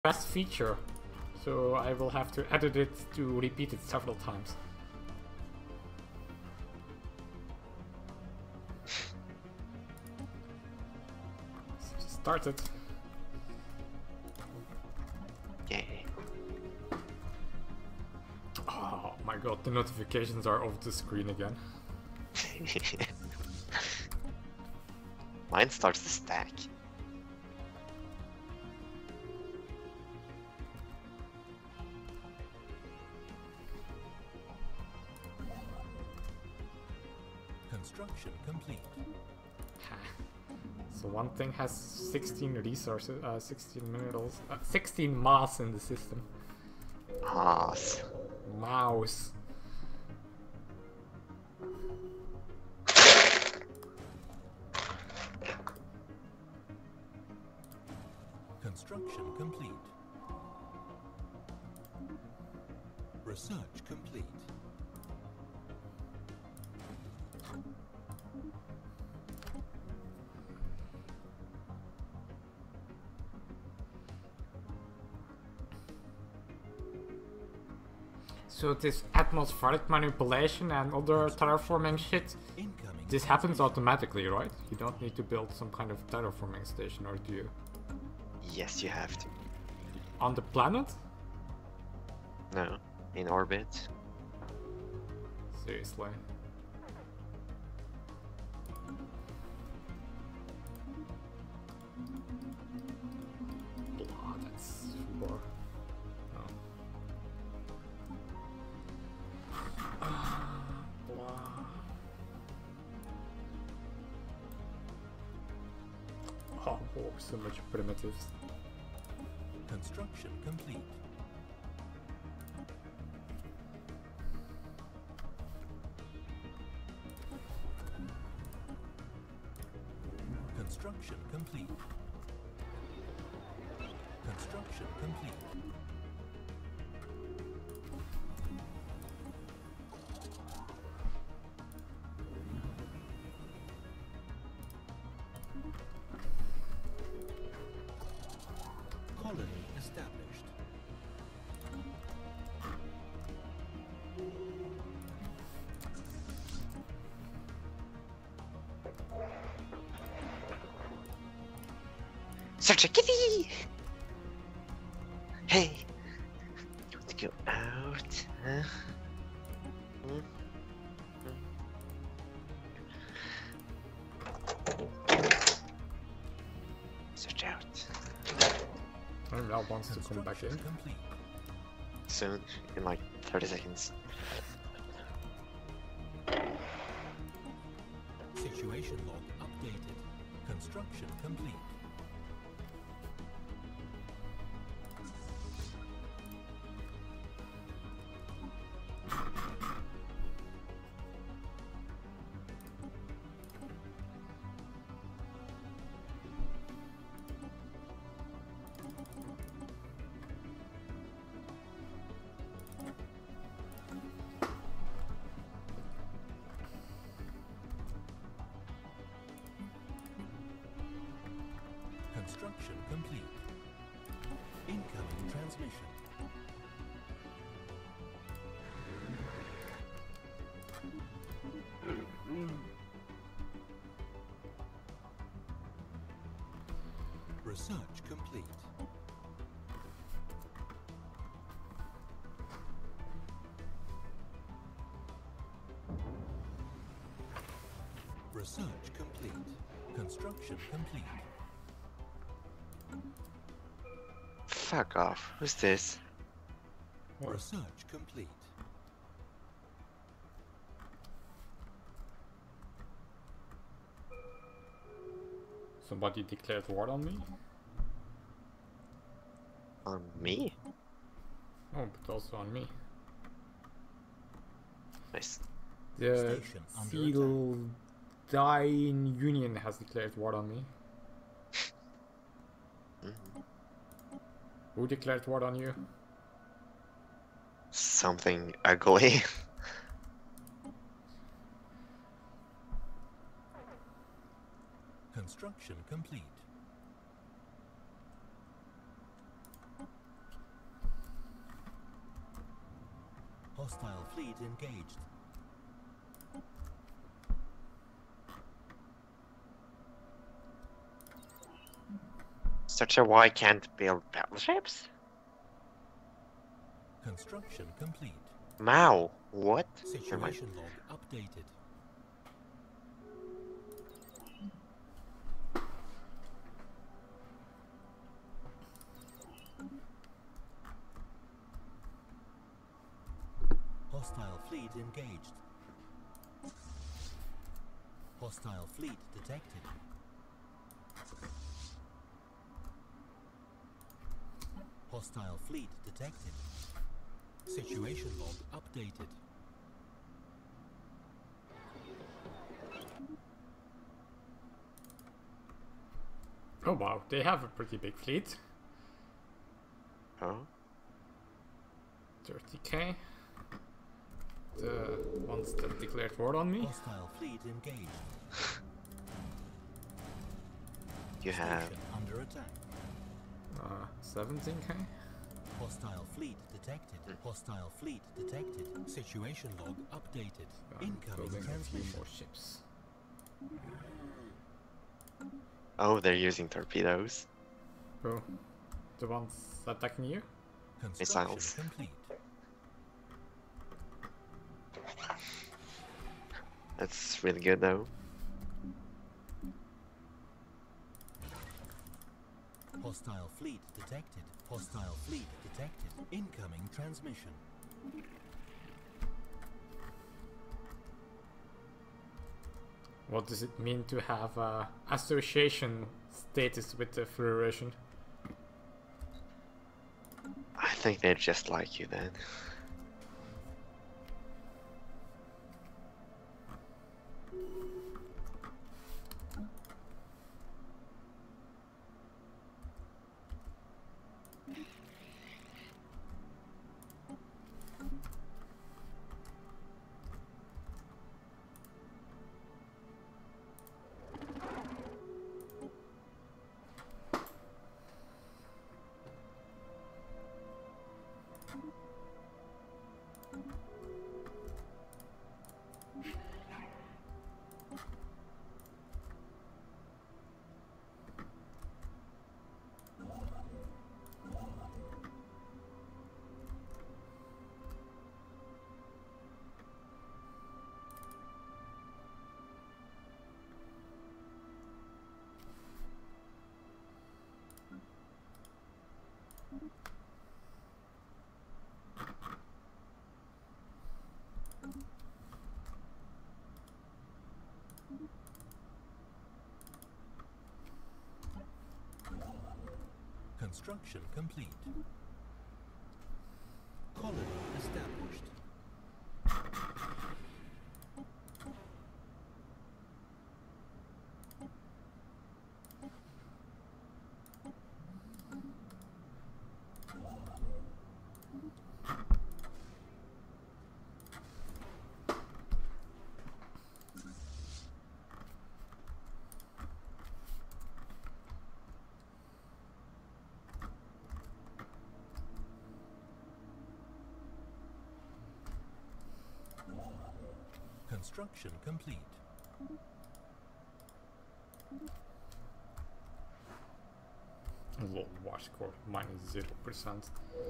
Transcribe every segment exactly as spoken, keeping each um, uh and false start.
best feature, so I will have to edit it to repeat it several times. So just start it. Yay. Oh my god, the notifications are off the screen again. Mine starts to stack. Construction complete. So one thing has sixteen resources, uh, sixteen minerals, uh, sixteen mass in the system. Moss. Mouse. Construction complete. Research complete. So this atmospheric manipulation and other terraforming shit, Incoming. this happens automatically, right? You don't need to build some kind of terraforming station, or do you? Yes, you have to. On the planet? No, in orbit. Seriously. Blah, that's for... No. Blah. Oh, whoa, so much primitives. Construction complete. Construction complete. Construction complete. Colony established. Search a kitty! Hey! You want to go out? Huh? Hmm? Search out. Terminal wants to come back in. Construction complete. Soon, in like thirty seconds. Situation log updated. Construction complete. Construction complete. Incoming transmission. Research complete. Research complete. Construction complete. Fuck off. Who's this? Research complete. Somebody declared war on me? On me? Oh, but also on me. Nice. The Station under Sealdine Union has declared war on me. Mhm. Who declared war on you? Something ugly. Construction complete. Hostile fleet engaged. Such a why can't build battleships? Construction complete. Mao, what? Never mind. Situation log updated. Hostile fleet engaged. Hostile fleet detected. Hostile fleet detected. Situation log updated. Oh wow, they have a pretty big fleet. Oh, thirty K. The ones that declared war on me. Hostile fleet engaged. you have. Station under attack. Uh, seventeen K. Hostile fleet detected. Hostile fleet detected. Situation log updated. I'm Incoming building a few transmission. more ships. Oh, they're using torpedoes. Oh, the ones attacking you? Construction Missiles. complete. That's really good though. Hostile fleet detected. Hostile fleet detected. Incoming transmission. What does it mean to have uh, association status with the Federation? I think they're just like you then. Construction complete. Colony established. Construction complete. Low war score, minus zero percent.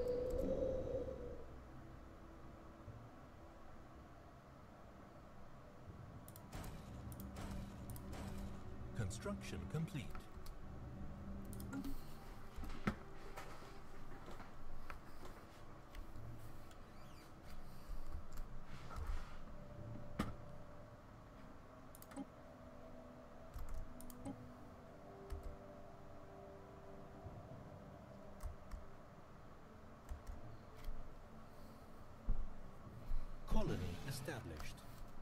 Construction complete. Colony established.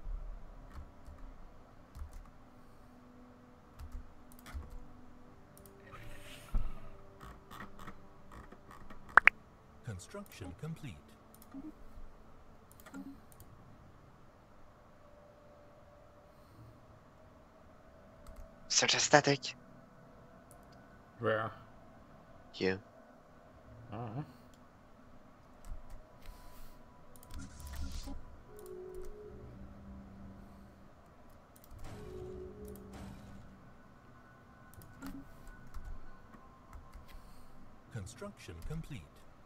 Construction complete. Such a static. Where? You. Oh. Construction complete.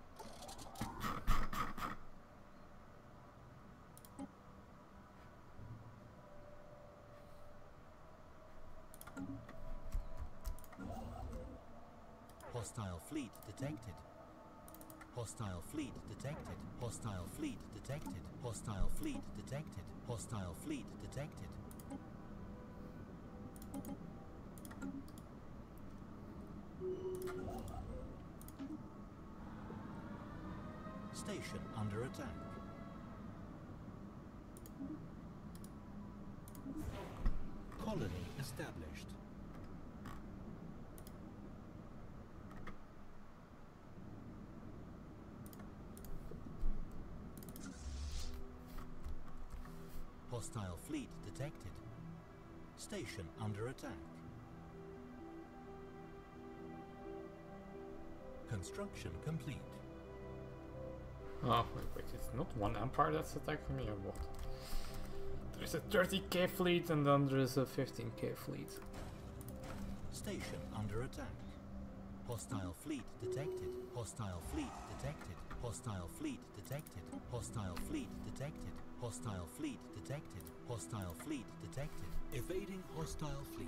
Hostile fleet detected. Hostile fleet detected. Hostile fleet detected. Hostile fleet detected. Hostile fleet detected. Station under attack. Colony established. Hostile fleet detected. Station under attack. Construction complete. Oh, wait, wait, it's not one empire that's attacking me or what? There's a thirty K fleet and then there's a fifteen K fleet. Station under attack. Hostile fleet detected. Hostile fleet detected. Hostile fleet detected. Hostile fleet detected. Hostile fleet detected. Hostile fleet detected. Evading hostile fleet.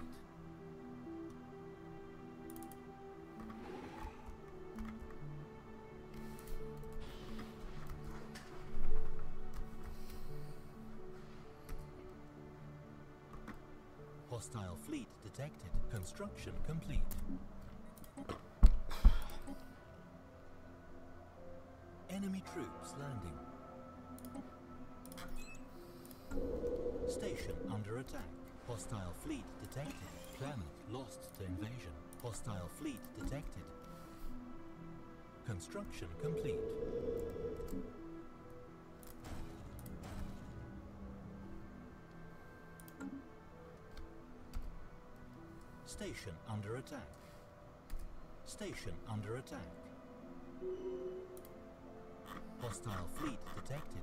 Hostile fleet detected. Construction complete. Enemy troops landing. Station under attack. Hostile fleet detected. Planet lost to invasion. Hostile fleet detected. Construction complete. Station under attack. Station under attack. Hostile fleet detected.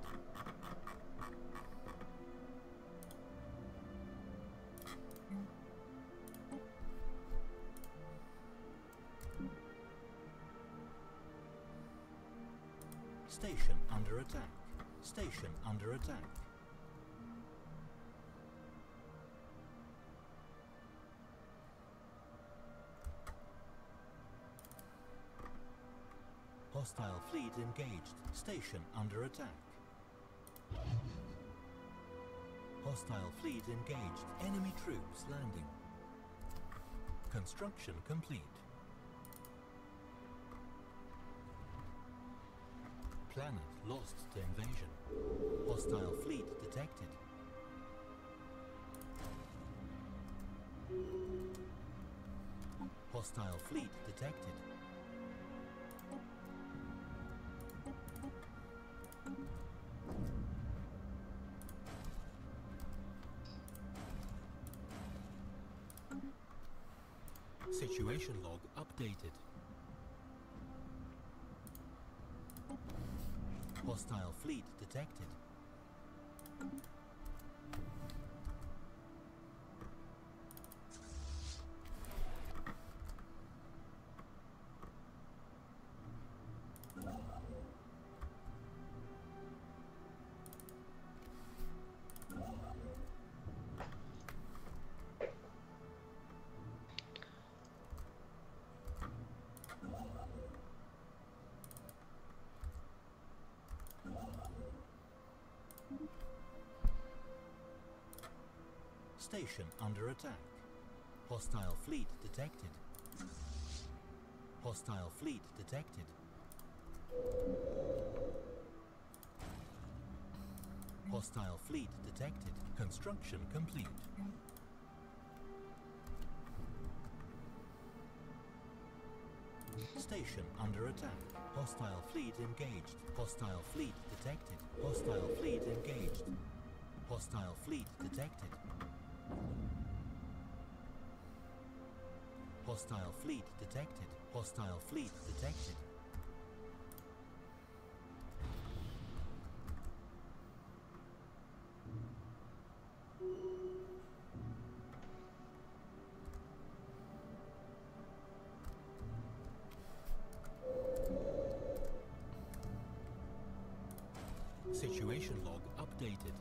Station under attack. Station under attack. Hostile fleet engaged. Station under attack. Hostile fleet engaged. Enemy troops landing. Construction complete. Planet lost to invasion. Hostile fleet detected. Hostile fleet detected. Situation log updated. Hostile fleet detected. Station under attack. Hostile fleet detected. Hostile fleet detected. Hostile fleet detected. Construction complete. Station under attack. Hostile fleet engaged. Hostile fleet detected. Hostile fleet engaged. Hostile fleet detected. Hostile fleet detected. Hostile fleet detected. Situation log updated.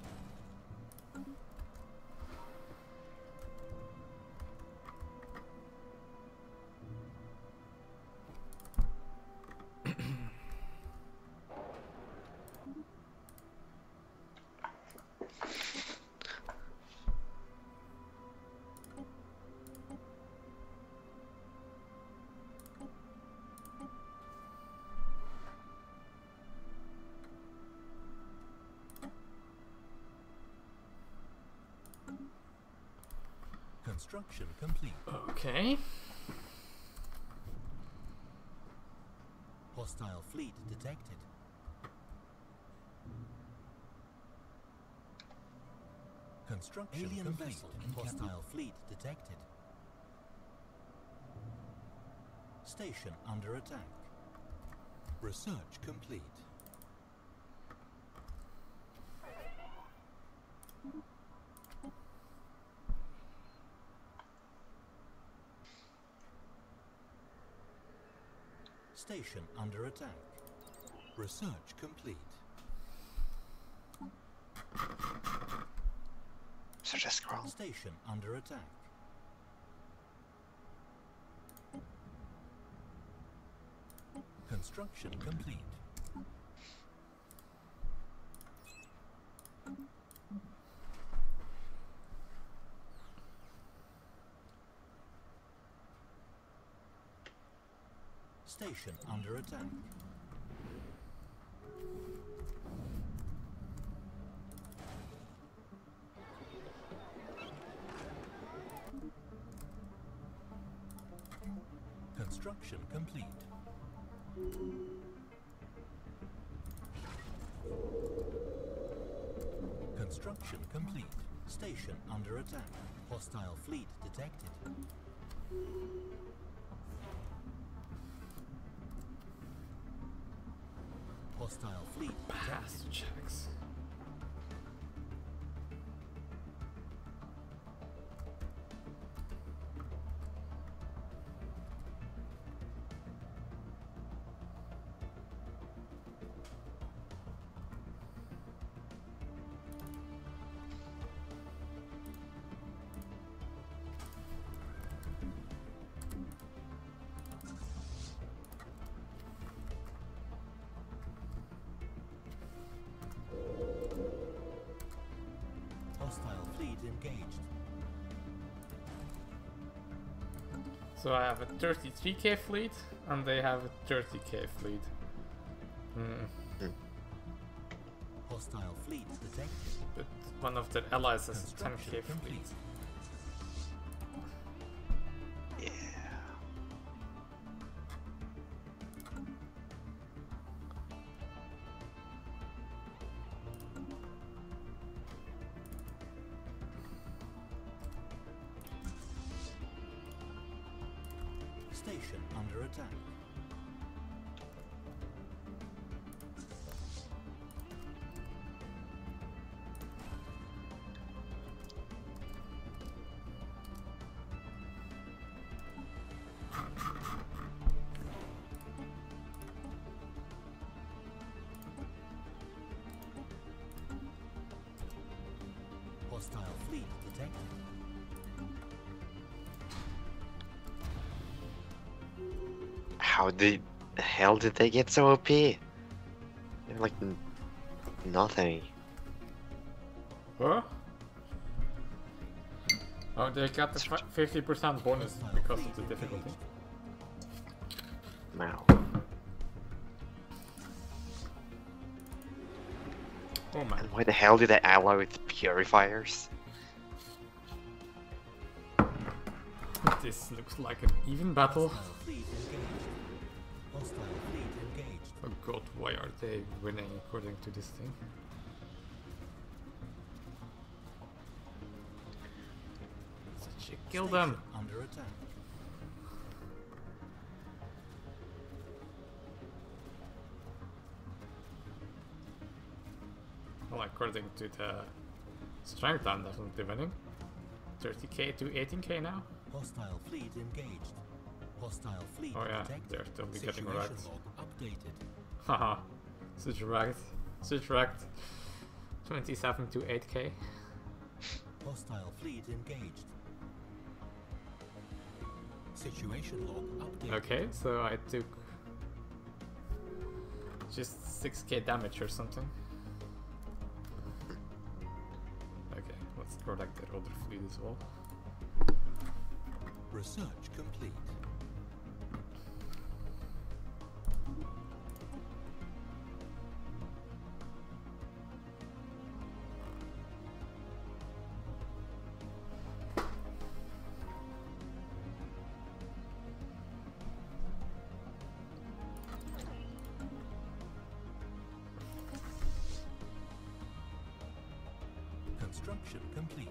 Construction complete. Okay. Hostile fleet detected. Construction Alien complete. Vessel. Hostile fleet detected. Station under attack. Research complete. Station under attack. Research complete. Search a scroll. Station under attack. Construction complete. Station under attack. Construction complete. Construction complete. Station under attack. Hostile fleet detected. Hostile fleet Pass checks. Hostile fleet engaged. So I have a thirty-three K fleet, and they have a thirty K fleet. Hmm. Hostile fleet detected. But one of their allies has a ten K Construction fleet. complete. Yeah. Station under attack. Hostile fleet detected. How the hell did they get so O P? They're like n nothing. Huh? Oh, they got the fifty percent bonus because of the difficulty. Wow. Oh man. And why the hell did they ally with purifiers? This looks like an even battle. Hostile fleet engaged. Hostile fleet engaged. Oh god, why are they winning according to this thing? Such a kill them! Station under attack. Well, according to the strength, I'm definitely winning. thirty K to eighteen K now. Hostile fleet engaged. Hostile fleet Oh yeah, detected. they're totally getting Situation wrecked. log updated. Haha, such wrecked. Subtract twenty-seven to eight K. Hostile fleet engaged. Situation log updated. Okay, so I took just six K damage or something. Okay, let's protect that other fleet as well. Research complete. Construction complete.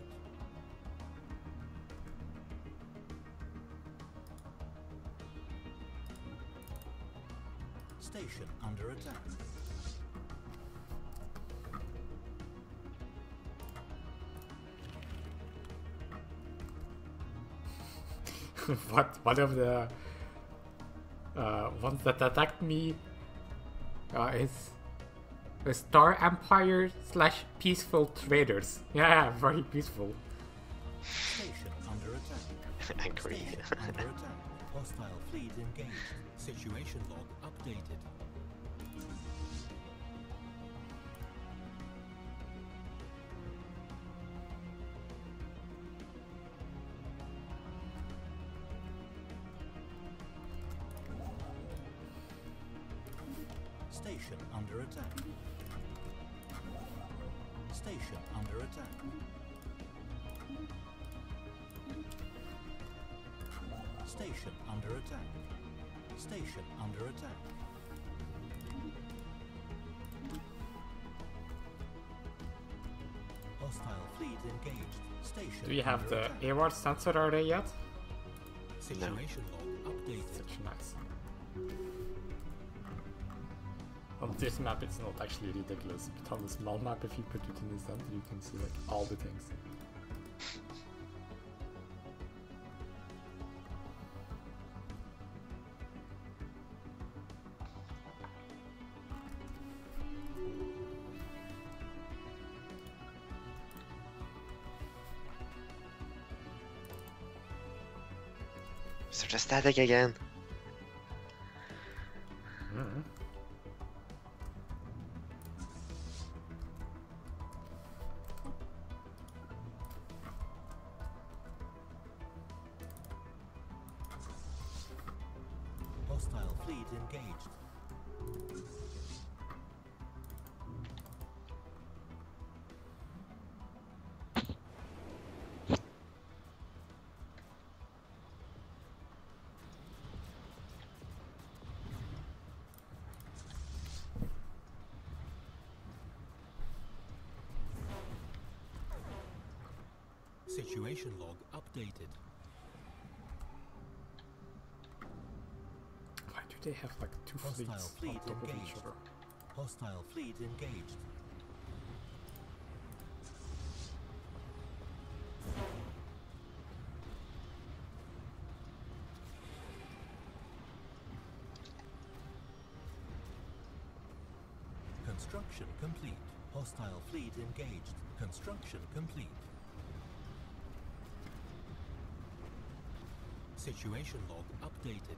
Station under attack. what? One of the uh, ones that attacked me uh, is the Star Empire slash Peaceful Traders. Yeah, very peaceful. Station under attack. Agree. Station under attack. Hostile fleet engaged. Situation log updated. Station under attack. Station under attack. Station under attack. Station under attack. Hostile fleet engaged. Station Do you have under the attack. A W A R sensor array yet? Situation log updated. Such nice. On this map it's not actually ridiculous, but on the small map if you put it in the center you can see like all the things. Sort of static again. Mm. Hostile fleet engaged. Situation log updated. Why do they have like two Hostile fleets fleet on top of each engaged. other? Hostile fleet engaged. Construction complete. Hostile fleet engaged. Construction complete. Situation log updated.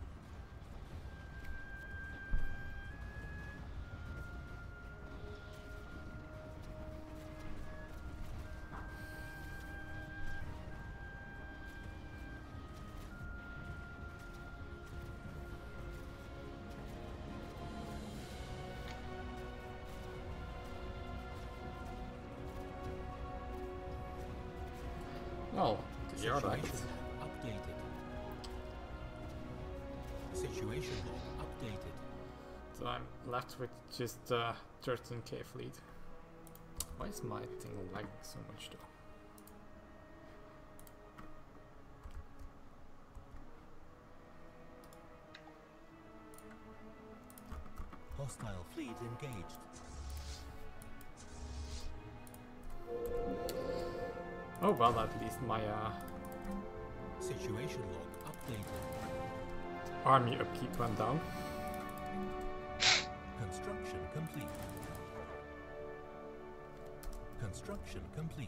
Oh, you're right. Situation log updated. Situation log updated. So I'm left with just uh, thirteen K fleet. Why is my thing lagging so much though? Hostile fleet engaged. Oh well, at least my uh, Situation log updated. army upkeep went down. Construction complete. Construction complete.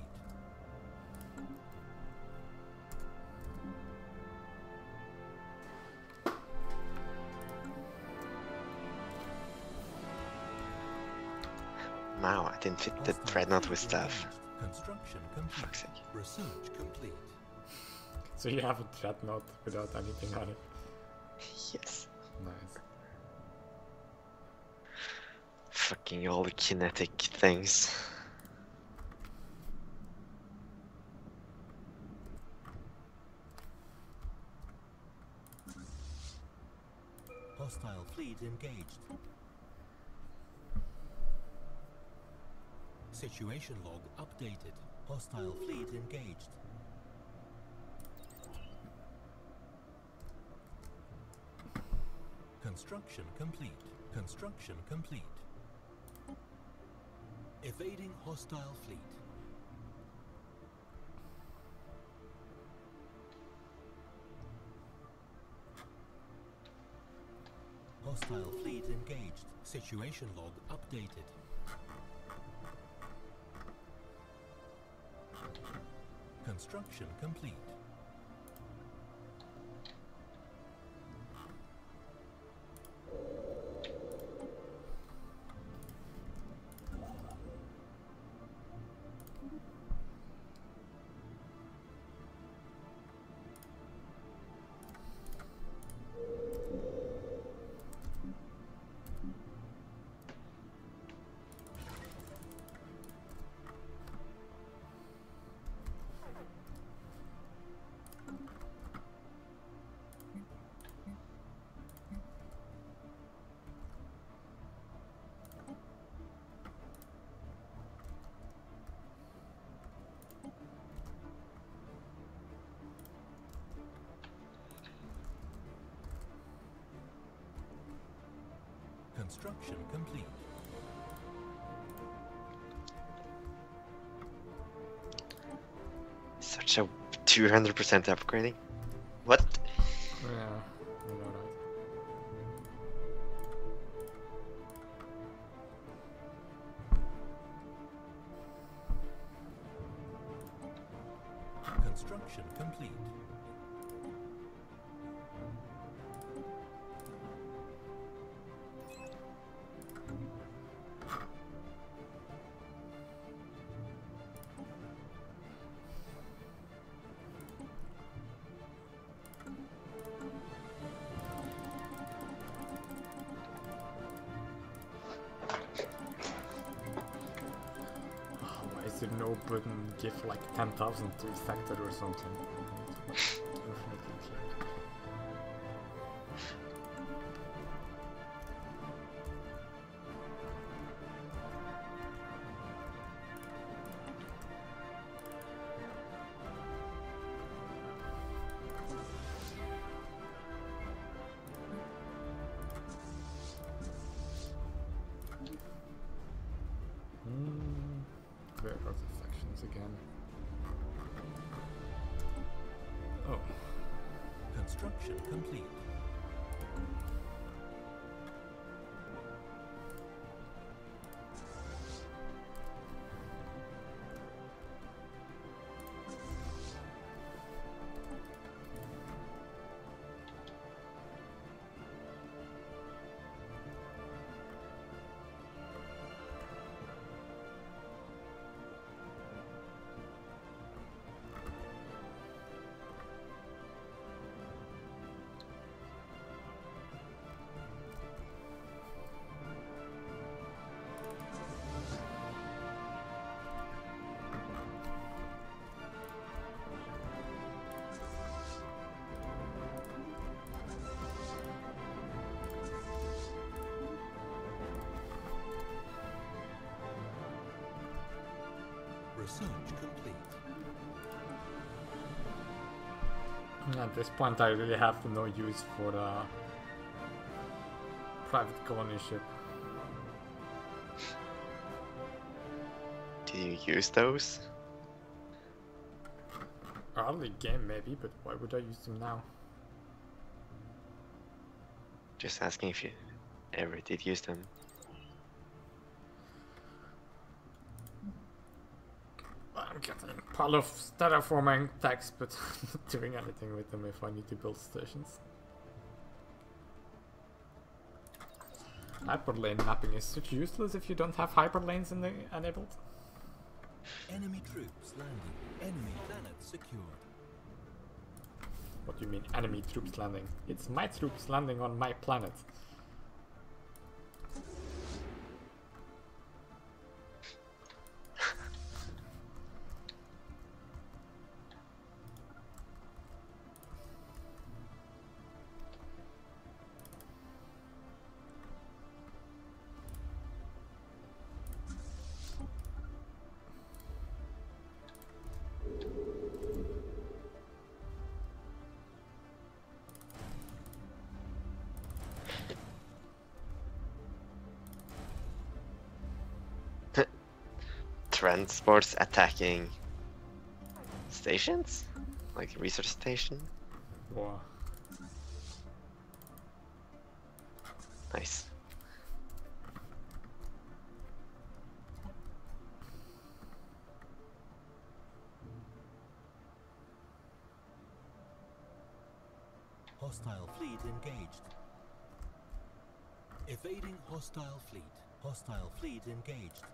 Wow, I didn't fit the Hostile dreadnought fleet with stuff. engaged. Construction complete. Fuck's sake. Research complete. So you have a dreadnought without anything on it. Yes. Nice. Fucking all the kinetic things. Hostile fleet engaged. Situation log updated. Hostile fleet engaged. Construction complete. Construction complete. Evading hostile fleet. Hostile fleet engaged. Situation log updated. Construction complete. Construction complete. Such a two hundred percent upgrading. What? Yeah, you know that. Construction complete. Why is there no button give like ten thousand to affected or something? Definitely check. Hmm, where are the factions again? Oh, Construction complete. Research complete. at this point I really have no use for the private colony ship. Do you use those? Early game maybe, but why would I use them now? Just asking if you ever did use them. getting a pile of terraforming text, but not doing anything with them if I need to build stations. Hyperlane mapping is such useless if you don't have hyperlanes in the enabled. Enemy troops landing. Enemy planet secured. What do you mean enemy troops landing? It's my troops landing on my planet. Transports attacking stations? Like research station? Wow. Nice. Hostile fleet engaged. Evading hostile fleet. Hostile fleet engaged.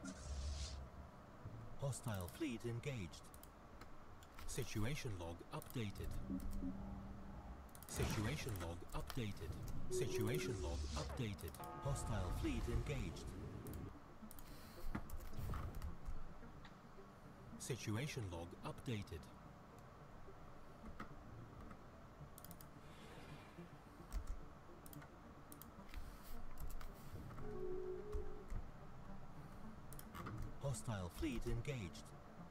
Hostile fleet engaged. Situation log updated. Situation log updated. Situation log updated. Hostile fleet engaged. Situation log updated. Hostile fleet engaged.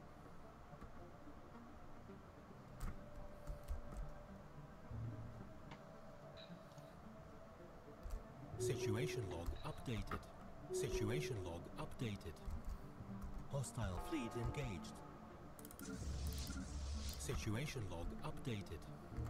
Situation log updated. Situation log updated. Hostile fleet engaged. Situation log updated.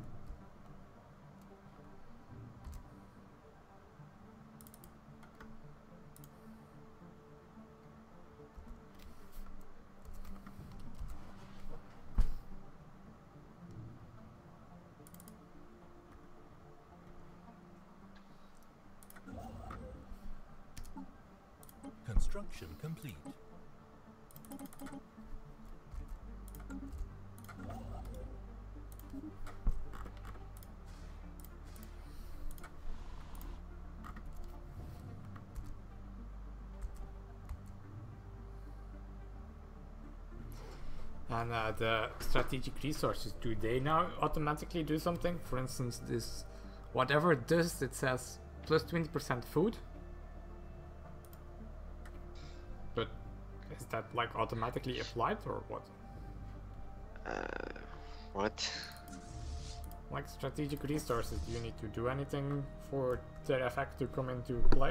Construction complete. And uh, the strategic resources, do they now automatically do something? For instance, this, whatever it does, it says plus twenty percent food. But is that like automatically applied or what? Uh, what? Like strategic resources, do you need to do anything for their effect to come into play?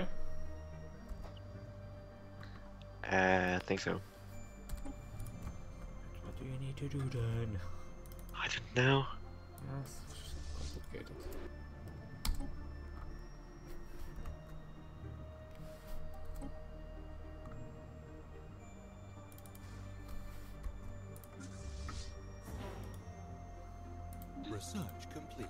Uh, I think so. What do you need to do then? I don't know. Yes, it's complicated. Research complete.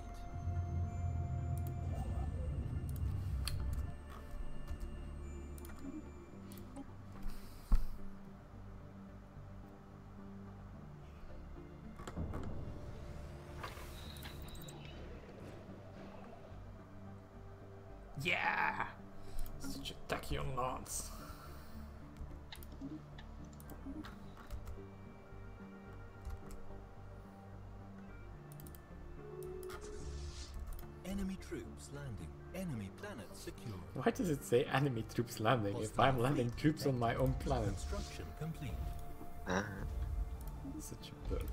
Yeah! Such a tachyon lance. Enemy troops landing. Enemy planet secure. Why does it say enemy troops landing if Hostile I'm landing fleet troops on my own planet? Construction complete. Uh, Such a bug.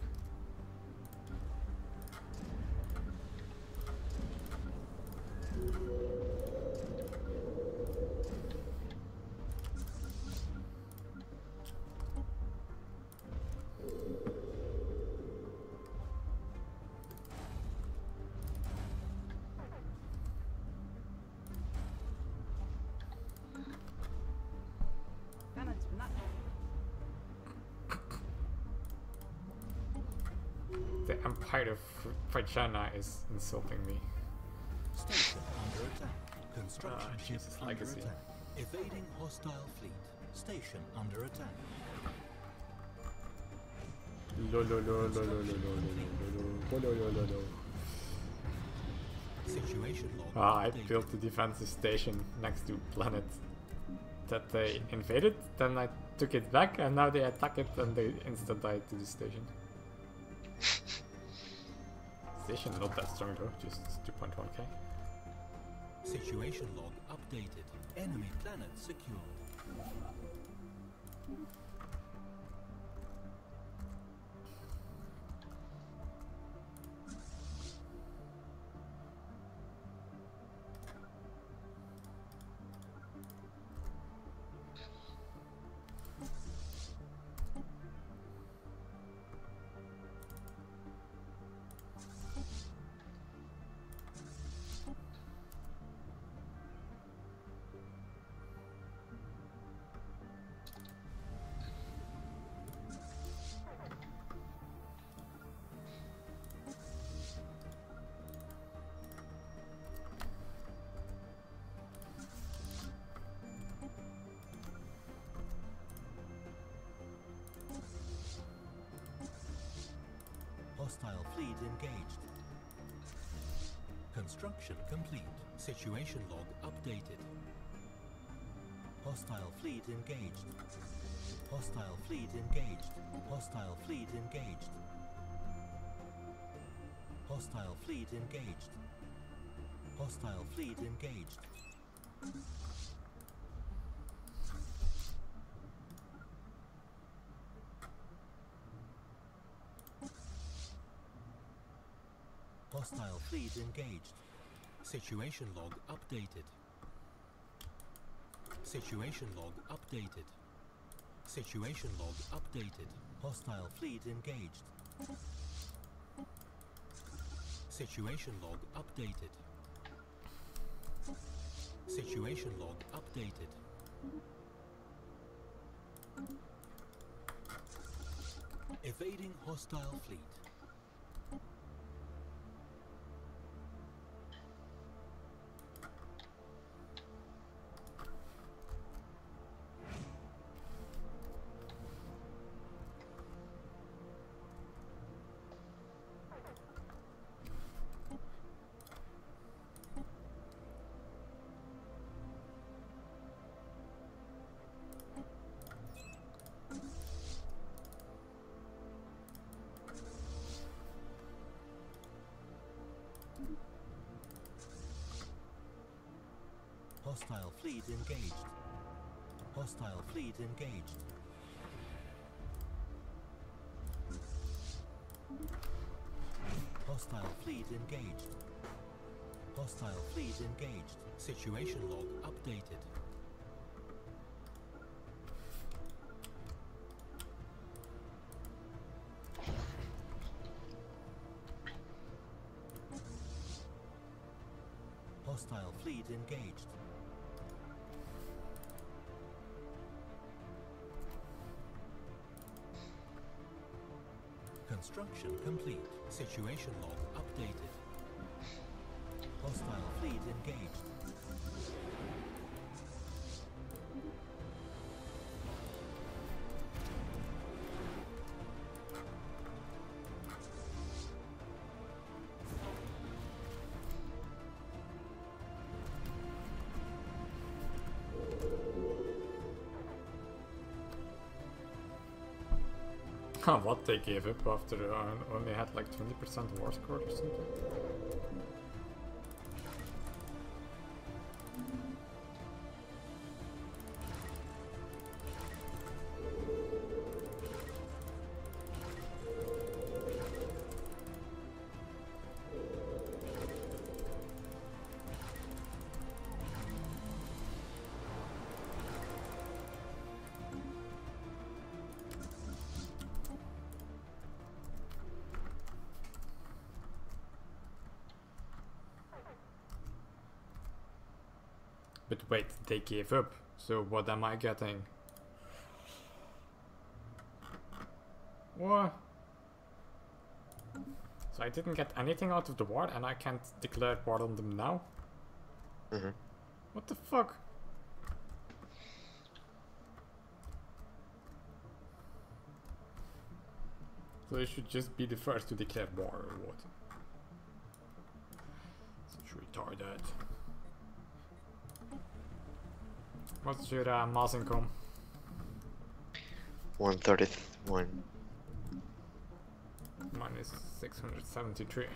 the Empire of Vagina is insulting me. Station under attack. Construction Ah, ship Jesus, under legacy. attack. Evading hostile fleet. Station under attack. Lo lo lo lo lo lo lo lo lo lo lo lo lo. Situation log Ah, I updated. built a defensive station next to planet that they invaded, then I took it back, and now they attack it and they insta died to the station. Station not that strong though, just two point one k. Situation log updated. Enemy planet secured. Hostile fleet engaged. Construction complete. Situation log updated. Hostile fleet engaged. Hostile fleet engaged. Hostile fleet engaged. Hostile fleet engaged. Hostile fleet engaged. Hostile fleet engaged. Situation log updated. Situation log updated. Situation log updated. Hostile fleet engaged. Situation log updated. Situation log updated. Evading hostile fleet. Hostile fleet engaged. Hostile fleet engaged. Hostile fleet engaged. Hostile fleet engaged. Situation log updated. Hostile fleet engaged. Construction complete. Situation log updated. Hostile fleet engaged. What, they gave up after uh, only had like twenty percent war score or something? But wait, they gave up. So what am I getting? What? So I didn't get anything out of the war, and I can't declare war on them now? Mm-hmm. What the fuck? So they should just be the first to declare war or what? Such retarded. What's your uh, mass income? one thirty-one. Mine is six hundred seventy-three.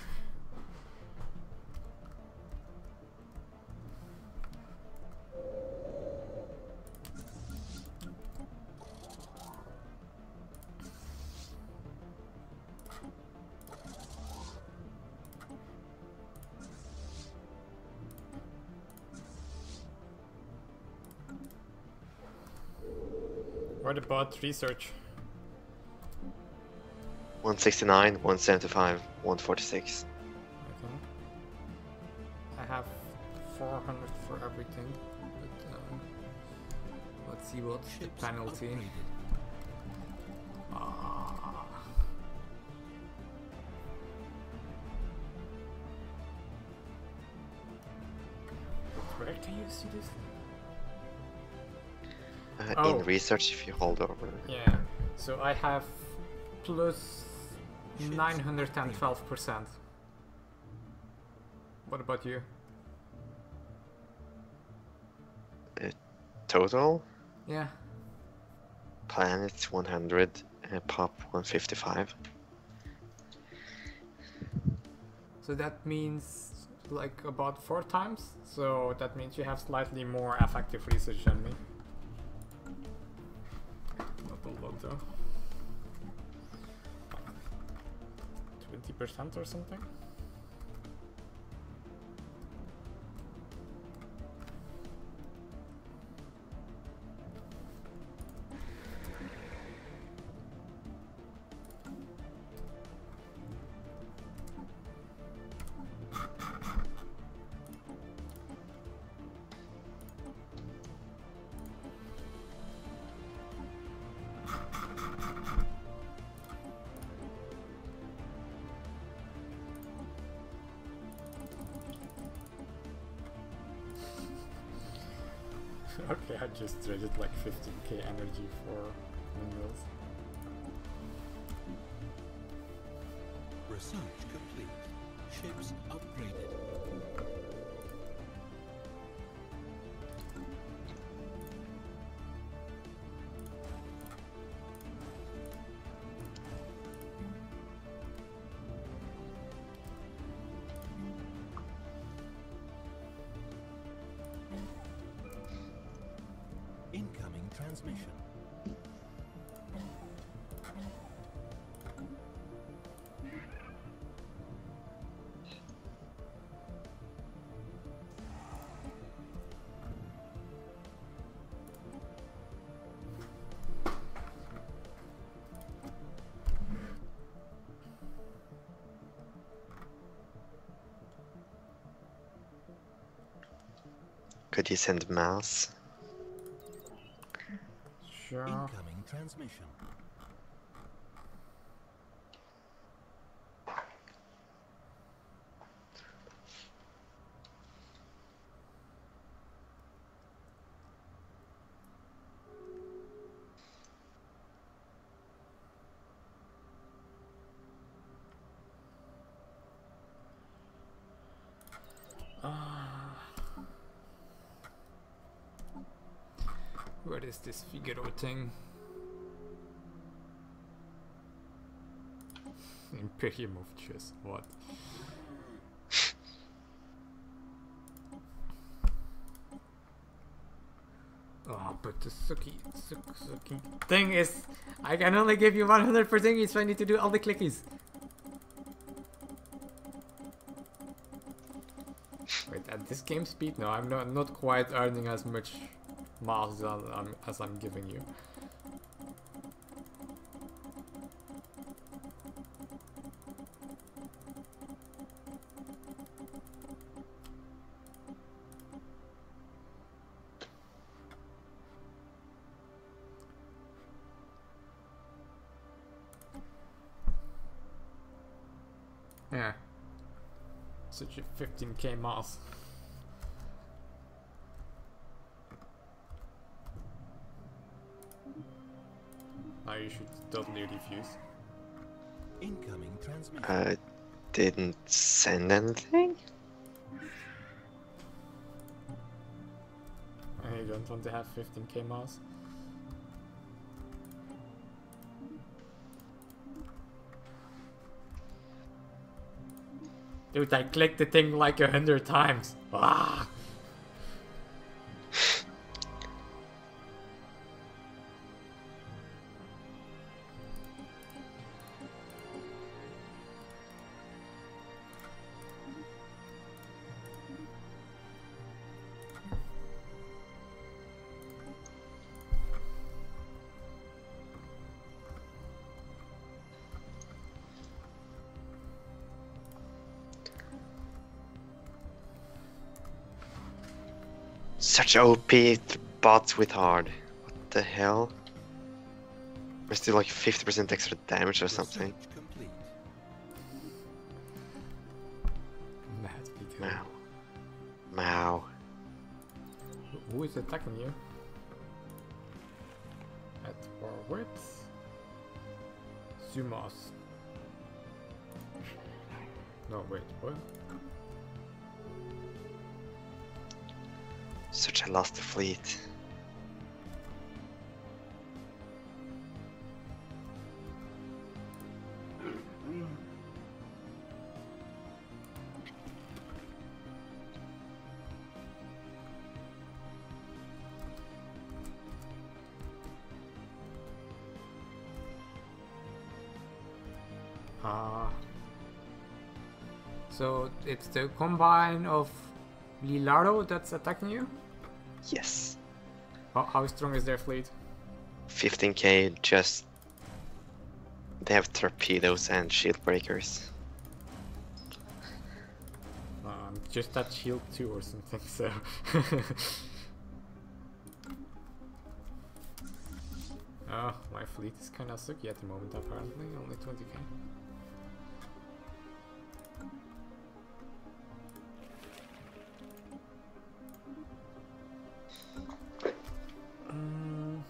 What about research? one sixty-nine, one seventy-five, one forty-six. Okay. I have four hundred for everything, but um, let's see what's the Ships penalty. upgraded. Ah. Where can you see this? Uh, Oh. In research, if you hold over. Yeah, so I have plus Ships nine hundred twelve percent. What about you? Total, Yeah. planets one hundred, uh, pop one fifty-five. So that means like about four times. So that means you have slightly more effective research than me. Not a lot though. twenty percent or something? Okay, I just traded like fifteen K energy for minerals. Research complete. Ships upgraded. Incoming transmission. Could you send mass? Sure. Incoming transmission. Ah. Where is this Figaro thing? Imperium of Chess, what? Oh, but the sucky, suck, sucky thing is, I can only give you one hundred per thingy, so I need to do all the clickies. Wait, at this game speed? No, I'm not, not quite earning as much mass as I'm, as I'm giving you. Yeah. Such a fifteen K mass. Now you should totally refuse. Incoming transmission. I didn't send anything? And you don't want to have fifteen K mass. Dude, I clicked the thing like a hundred times. Ah! Such O P bots with hard. What the hell? We're still like fifty percent extra damage or something. Research complete. Mad because Wow. Wow. Who- Who is attacking you? At war with Sumos. No, wait, what? Such a lost fleet. Ah. So it's the combine of Lilaro that's attacking you? Yes. How, how strong is their fleet? fifteen K just... They have torpedoes and shield breakers. Um, just that shield two or something, so... Oh, my fleet is kinda sucky at the moment apparently, only twenty K. Mm.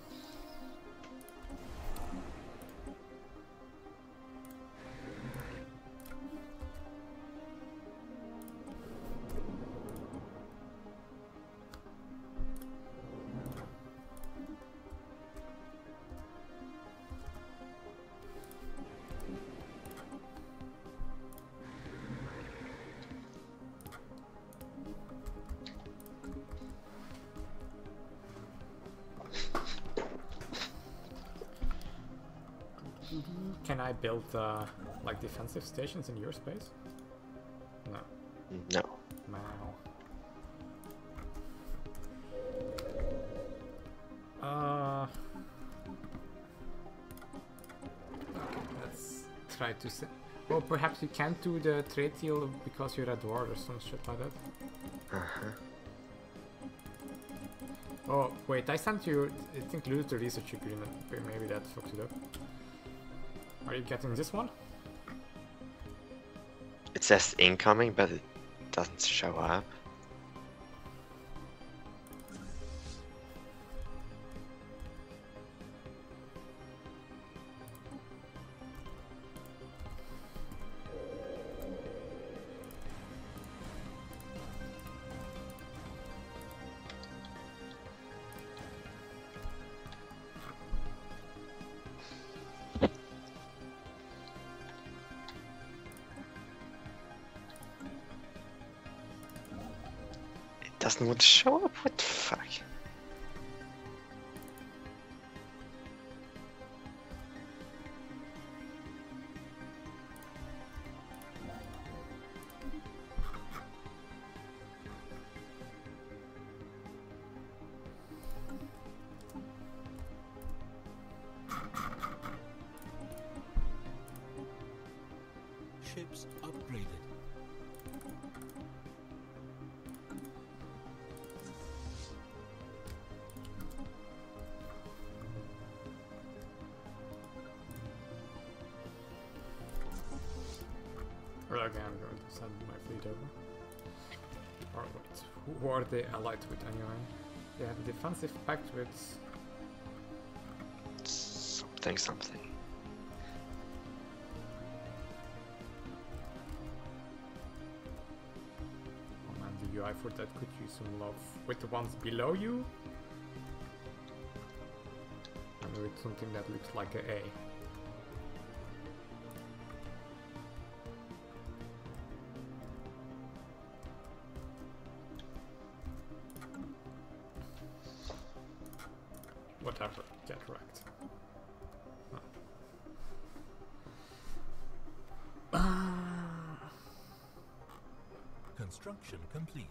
Can I build uh, like defensive stations in your space? No. No. Wow. Uh. Okay, let's try to se- Well, perhaps you can't do the trade deal because you're at war or some shit like that. Uh-huh. Oh, wait, I sent you. It includes the research agreement. Okay, maybe that fucked it up. Are you getting this one? It says incoming, but it doesn't show up. Doesn't want to show up? What the fuck? Ships upgraded. Okay, I'm going to send my fleet over. Or wait, who are they allied with anyway? They have a defensive pact with... Something, something. Oh man, the U I for that could use some love with the ones below you. And with something that looks like a A. Whatever, get wrecked. Oh. Ah. Construction complete.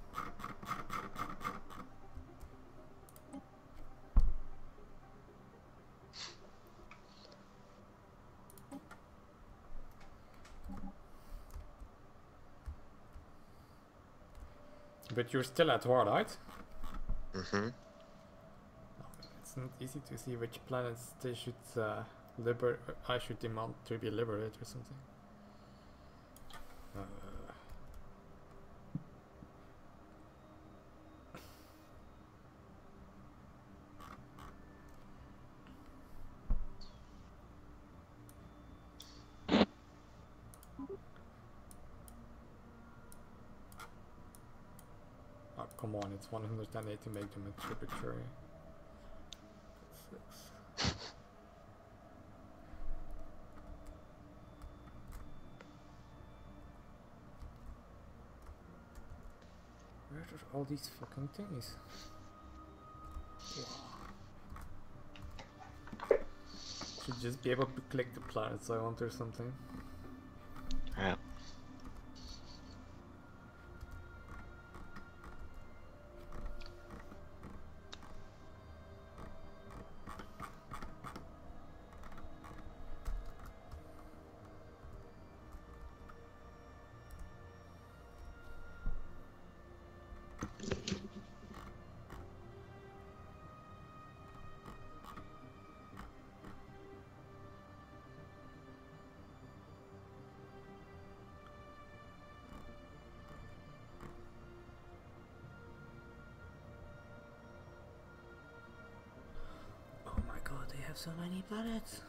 But you're still at war, right? Mm-hmm. It's not easy to see which planets they should uh, liber- I should demand to be liberated or something. Uh. Oh, come on, it's one hundred eight to make them a tributary. Six. Where are all these fucking things? Wow. Should just be able to click the planets I want or something. Yeah. They have so many planets.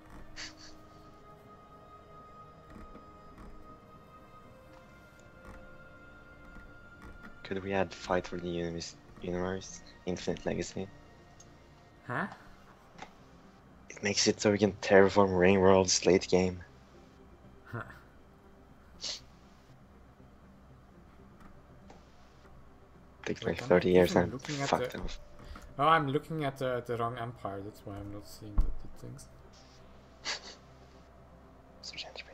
Could we add Fight for the Universe, universe Infinite Legacy? Huh? It makes it so we can terraform ring worlds late game. Huh. Takes Wait, like I'm thirty not years even and looking at fucked the- off. Oh, I'm looking at the, the wrong empire, that's why I'm not seeing the, the things. Search entropy.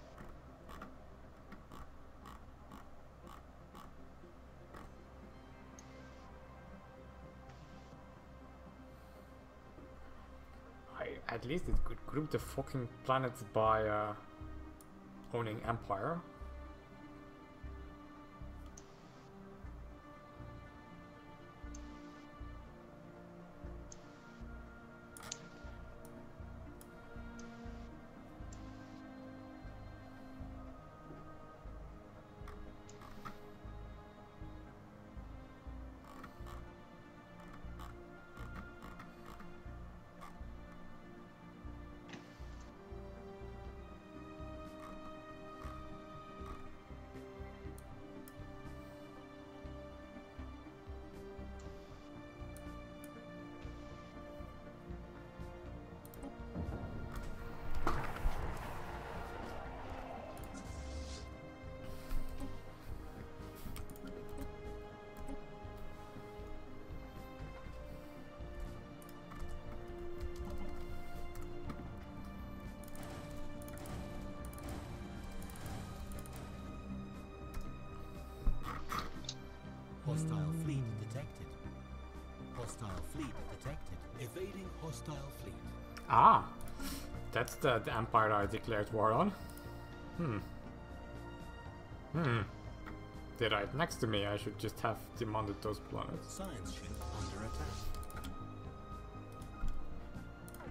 I, at least it could group the fucking planets by uh, owning empire. Hostile fleet detected. Hostile fleet detected. Evading hostile fleet. Ah! That's the, the empire I declared war on. Hmm. Hmm. They're right next to me, I should just have demanded those planets. Science ship under attack.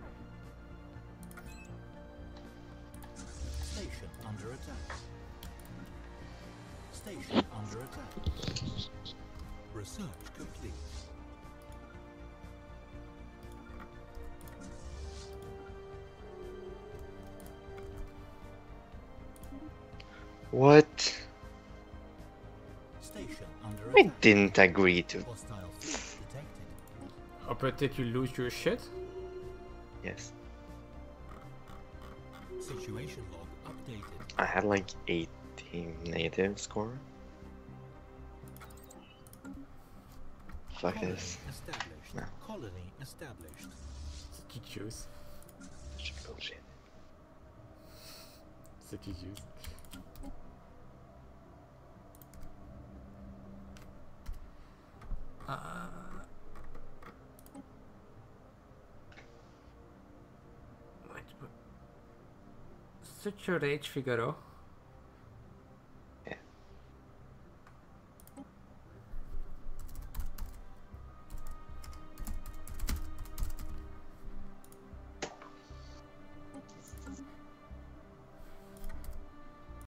Station under attack. under attack. Research complete. What? Station under I attack. didn't agree to. Hostile fleet detected. Oh, but did you lose your shit? Yes. Situation log updated. I had like eighteen native score. Fuck Colony this. established. No. Colony established. City juice. Such bullshit. City juice. Uh, wait, what- such a rage, Figaro.